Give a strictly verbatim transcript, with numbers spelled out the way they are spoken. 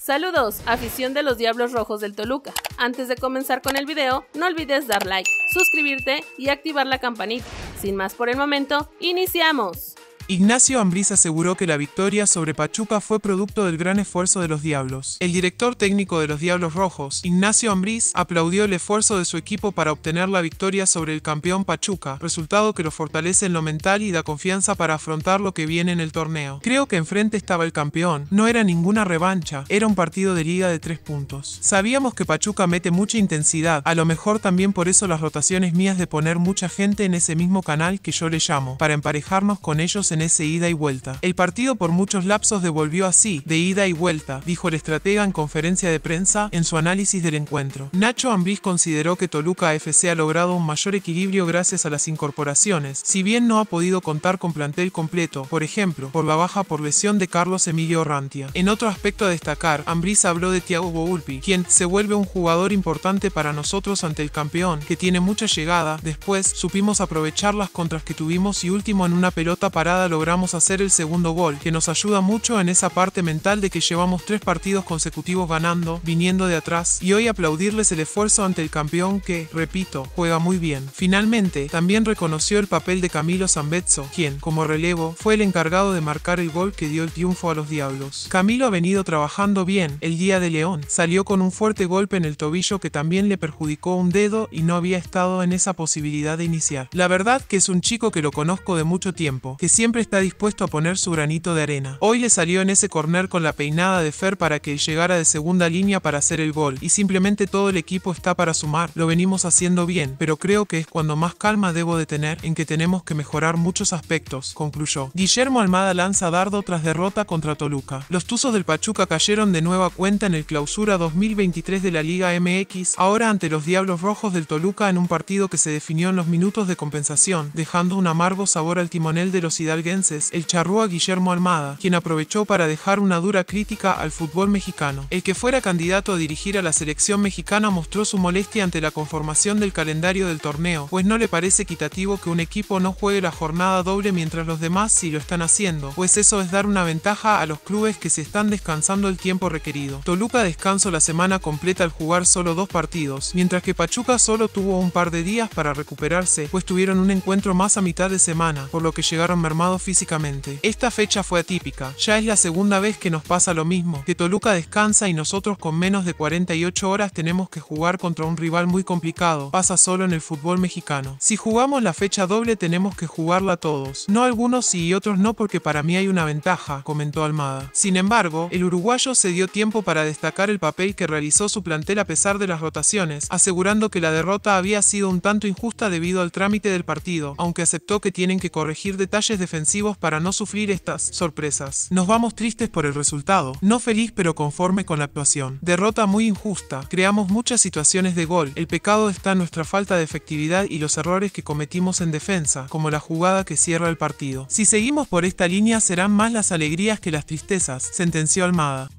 Saludos, afición de los Diablos Rojos del Toluca. Antes de comenzar con el video, no olvides dar like, suscribirte y activar la campanita. Sin más por el momento, ¡iniciamos! Ignacio Ambriz aseguró que la victoria sobre Pachuca fue producto del gran esfuerzo de los Diablos. El director técnico de los Diablos Rojos, Ignacio Ambriz, aplaudió el esfuerzo de su equipo para obtener la victoria sobre el campeón Pachuca, resultado que lo fortalece en lo mental y da confianza para afrontar lo que viene en el torneo. Creo que enfrente estaba el campeón, no era ninguna revancha, era un partido de liga de tres puntos. Sabíamos que Pachuca mete mucha intensidad, a lo mejor también por eso las rotaciones mías de poner mucha gente en ese mismo canal que yo le llamo, para emparejarnos con ellos en ese ida y vuelta. El partido por muchos lapsos devolvió así, de ida y vuelta, dijo el estratega en conferencia de prensa en su análisis del encuentro. Nacho Ambriz consideró que Toluca F C ha logrado un mayor equilibrio gracias a las incorporaciones, si bien no ha podido contar con plantel completo, por ejemplo, por la baja por lesión de Carlos Emilio Orrantia. En otro aspecto a destacar, Ambriz habló de Thiago Volpi, quien se vuelve un jugador importante para nosotros ante el campeón, que tiene mucha llegada. Después, supimos aprovechar las contras que tuvimos y último en una pelota parada logramos hacer el segundo gol, que nos ayuda mucho en esa parte mental de que llevamos tres partidos consecutivos ganando, viniendo de atrás, y hoy aplaudirles el esfuerzo ante el campeón que, repito, juega muy bien. Finalmente, también reconoció el papel de Camilo Zambezzo, quien, como relevo, fue el encargado de marcar el gol que dio el triunfo a los Diablos. Camilo ha venido trabajando bien, el día de León, salió con un fuerte golpe en el tobillo que también le perjudicó un dedo y no había estado en esa posibilidad de iniciar. La verdad que es un chico que lo conozco de mucho tiempo, que siempre está dispuesto a poner su granito de arena. Hoy le salió en ese córner con la peinada de Fer para que llegara de segunda línea para hacer el gol, y simplemente todo el equipo está para sumar. Lo venimos haciendo bien, pero creo que es cuando más calma debo de tener, en que tenemos que mejorar muchos aspectos, concluyó. Guillermo Almada lanza dardo tras derrota contra Toluca. Los Tuzos del Pachuca cayeron de nueva cuenta en el Clausura dos mil veintitrés de la Liga M X, ahora ante los Diablos Rojos del Toluca en un partido que se definió en los minutos de compensación, dejando un amargo sabor al timonel de los hidalguenses, el charrúa Guillermo Almada, quien aprovechó para dejar una dura crítica al fútbol mexicano. El que fuera candidato a dirigir a la selección mexicana mostró su molestia ante la conformación del calendario del torneo, pues no le parece equitativo que un equipo no juegue la jornada doble mientras los demás sí lo están haciendo, pues eso es dar una ventaja a los clubes que se están descansando el tiempo requerido. Toluca descansó la semana completa al jugar solo dos partidos, mientras que Pachuca solo tuvo un par de días para recuperarse, pues tuvieron un encuentro más a mitad de semana, por lo que llegaron mermados físicamente. Esta fecha fue atípica, ya es la segunda vez que nos pasa lo mismo, que Toluca descansa y nosotros con menos de cuarenta y ocho horas tenemos que jugar contra un rival muy complicado, pasa solo en el fútbol mexicano. Si jugamos la fecha doble tenemos que jugarla todos, no algunos sí y otros no porque para mí hay una ventaja, comentó Almada. Sin embargo, el uruguayo se dio tiempo para destacar el papel que realizó su plantel a pesar de las rotaciones, asegurando que la derrota había sido un tanto injusta debido al trámite del partido, aunque aceptó que tienen que corregir detalles defensivos para no sufrir estas sorpresas. Nos vamos tristes por el resultado, no feliz pero conforme con la actuación. Derrota muy injusta, creamos muchas situaciones de gol, el pecado está en nuestra falta de efectividad y los errores que cometimos en defensa, como la jugada que cierra el partido. Si seguimos por esta línea serán más las alegrías que las tristezas, sentenció Almada.